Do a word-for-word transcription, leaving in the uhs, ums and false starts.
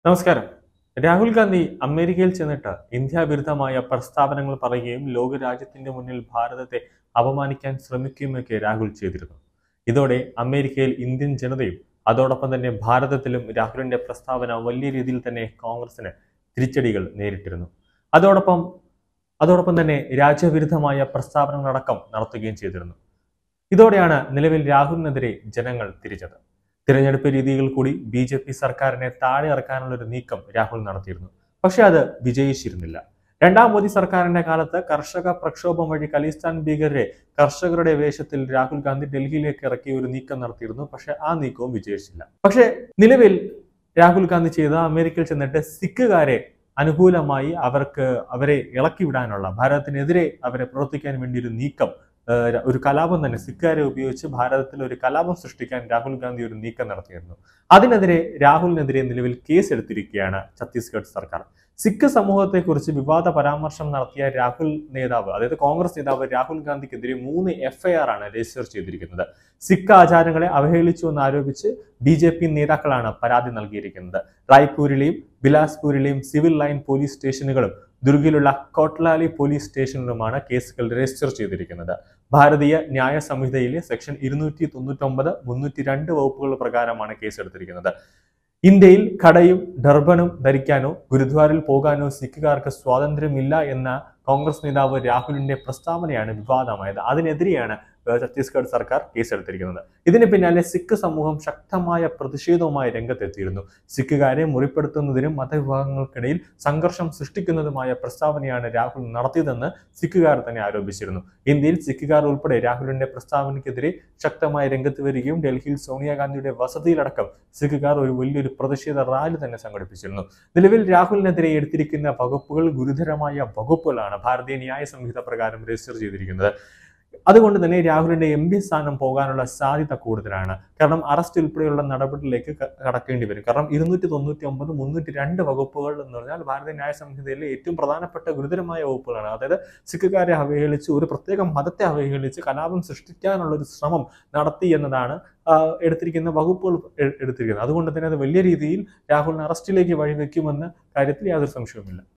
നമസ്കാരം. രാഹുൽ ഗാന്ധി അമേരിക്കയിൽ ചെന്നിട്ട് ഇന്ത്യ വിരുദ്ധമായ പ്രസ്താവനകൾ പറയുകയും ലോകരാജ്യത്തിന്റെ മുന്നിൽ ഭാരതത്തെ അപമാനിക്കാൻ ശ്രമിക്കുകയുമൊക്കെ രാഹുൽ ചെയ്തിരുന്നു. ഇതോടെ അമേരിക്കയിൽ ഇന്ത്യൻ ജനതയും അതോടൊപ്പം തന്നെ ഭാരതത്തിലും രാഹുലിന്റെ പ്രസ്താവന വലിയ രീതിയിൽ തന്നെ കോൺഗ്രസിന് തിരിച്ചടികൾ നേരിട്ടിരുന്നു. അതോടൊപ്പം അതോടൊപ്പം തന്നെ രാജ്യവിരുദ്ധമായ പ്രസ്താവനകളടക്കം നടത്തുകയും ചെയ്തിരുന്നു. ഇതോടെയാണ് നിലവിൽ രാഹുലിനെതിരെ ജനങ്ങൾ തിരിച്ചത്. തിരഞ്ഞെടുപ്പ് രീതികൾ കൂടി ബി ജെ പി സർക്കാരിനെ താഴെ ഇറക്കാനുള്ള ഒരു നീക്കം രാഹുൽ നടത്തിയിരുന്നു. പക്ഷെ അത് വിജയിച്ചിരുന്നില്ല. രണ്ടാം മോദി സർക്കാരിന്റെ കാലത്ത് കർഷക പ്രക്ഷോഭം വഴി ഖലിസ്ഥാൻ ഭീകരരെ കർഷകരുടെ വേഷത്തിൽ രാഹുൽ ഗാന്ധി ഡൽഹിയിലേക്ക് ഇറക്കിയ ഒരു നീക്കം നടത്തിയിരുന്നു. പക്ഷെ ആ നീക്കവും വിജയിച്ചില്ല. പക്ഷെ നിലവിൽ രാഹുൽ ഗാന്ധി ചെയ്ത അമേരിക്കയിൽ ചെന്നിട്ട് സിഖുകാരെ അനുകൂലമായി അവർക്ക് അവരെ ഇളക്കി വിടാനുള്ള ഭാരതത്തിനെതിരെ അവരെ പ്രവർത്തിക്കാൻ വേണ്ടി ഒരു നീക്കം, ഒരു കലാപം തന്നെ സിഖുകാരെ ഉപയോഗിച്ച് ഭാരതത്തിൽ ഒരു കലാപം സൃഷ്ടിക്കാൻ രാഹുൽ ഗാന്ധി ഒരു നീക്കം നടത്തിയിരുന്നു. അതിനെതിരെ രാഹുലിനെതിരെ നിലവിൽ കേസ് എടുത്തിരിക്കുകയാണ് ഛത്തീസ്ഗഡ് സർക്കാർ. സിഖ് സമൂഹത്തെക്കുറിച്ച് വിവാദ പരാമർശം നടത്തിയ രാഹുൽ നേതാവ്, അതായത് കോൺഗ്രസ് നേതാവ് രാഹുൽ ഗാന്ധിക്കെതിരെ മൂന്ന് എഫ് ഐ ആർ ആണ് രജിസ്റ്റർ ചെയ്തിരിക്കുന്നത്. സിഖ് ആചാരങ്ങളെ അവഹേളിച്ചു എന്ന് ആരോപിച്ച് ബി ജെ പി നേതാക്കളാണ് പരാതി നൽകിയിരിക്കുന്നത്. റായ്പൂരിലെയും ബിലാസ്പൂരിലെയും സിവിൽ ലൈൻ പോലീസ് സ്റ്റേഷനുകളും ദുർഗിലുള്ള കോട്ട്ലാലി പോലീസ് സ്റ്റേഷനിലുമാണ് കേസുകൾ രജിസ്റ്റർ ചെയ്തിരിക്കുന്നത്. ഭാരതീയ ന്യായ സംഹിതയിലെ സെക്ഷൻ ഇരുന്നൂറ്റി തൊണ്ണൂറ്റി ഒമ്പത് മുന്നൂറ്റി രണ്ട് വകുപ്പുകൾ പ്രകാരമാണ് കേസെടുത്തിരിക്കുന്നത്. ഇന്ത്യയിൽ കടയും ഡർബനും ധരിക്കാനോ ഗുരുദ്വാരിൽ പോകാനോ സിഖുകാർക്ക് സ്വാതന്ത്ര്യമില്ല എന്ന കോൺഗ്രസ് നേതാവ് രാഹുലിന്റെ പ്രസ്താവനയാണ് വിവാദമായത്. അതിനെതിരെയാണ് ഛത്തീസ്ഗഡ് സർക്കാർ കേസെടുത്തിരിക്കുന്നത്. ഇതിന് പിന്നാലെ സിഖ് സമൂഹം ശക്തമായ പ്രതിഷേധവുമായി രംഗത്തെത്തിയിരുന്നു. സിഖുകാരെ മുറിപ്പെടുത്തുന്നതിനും മതവിഭാഗങ്ങൾക്കിടയിൽ സംഘർഷം സൃഷ്ടിക്കുന്നതുമായ പ്രസ്താവനയാണ് രാഹുൽ നടത്തിയതെന്ന് സിഖുകാർ തന്നെ ആരോപിച്ചിരുന്നു. ഇന്ത്യയിൽ സിഖുകാർ ഉൾപ്പെടെ രാഹുലിന്റെ പ്രസ്താവനയ്ക്കെതിരെ ശക്തമായി രംഗത്ത് വരികയും ഡൽഹിയിൽ സോണിയാഗാന്ധിയുടെ വസതിയിലടക്കം സിഖുകാർ ഒരു വലിയൊരു പ്രതിഷേധ റാലി തന്നെ സംഘടിപ്പിച്ചിരുന്നു. നിലവിൽ രാഹുലിനെതിരെ എടുത്തിരിക്കുന്ന വകുപ്പുകൾ ഗുരുതരമായ വകുപ്പുകളാണ് ഭാരതീയ ന്യായ സംഹിത പ്രകാരം രജിസ്റ്റർ ചെയ്തിരിക്കുന്നത്. അതുകൊണ്ട് തന്നെ രാഹുലിന്റെ എം പി സ്ഥാനം പോകാനുള്ള സാധ്യത കൂടുതലാണ്. കാരണം അറസ്റ്റ് ഉൾപ്പെടെയുള്ള നടപടിയിലേക്ക് കടക്കേണ്ടി വരും. കാരണം ഇരുന്നൂറ്റി തൊണ്ണൂറ്റി ഒമ്പത് മുന്നൂറ്റി രണ്ട് വകുപ്പുകൾ എന്ന് പറഞ്ഞാൽ ഭാരതീയ ന്യായ സംഹിതയിലെ ഏറ്റവും പ്രധാനപ്പെട്ട ഗുരുതരമായ വകുപ്പുകളാണ്. അതായത് സിഖുകാരെ അവഹേളിച്ച് ഒരു പ്രത്യേക മതത്തെ അവഹേളിച്ച് കലാപം സൃഷ്ടിക്കാനുള്ള ഒരു ശ്രമം നടത്തി എന്നതാണ് എടുത്തിരിക്കുന്ന വകുപ്പുകൾ എടുത്തിരിക്കുന്നത്. അതുകൊണ്ട് തന്നെ അത് വലിയ രീതിയിൽ രാഹുലിനെ അറസ്റ്റിലേക്ക് വഴിവെക്കുമെന്ന കാര്യത്തിൽ യാതൊരു സംശയവുമില്ല.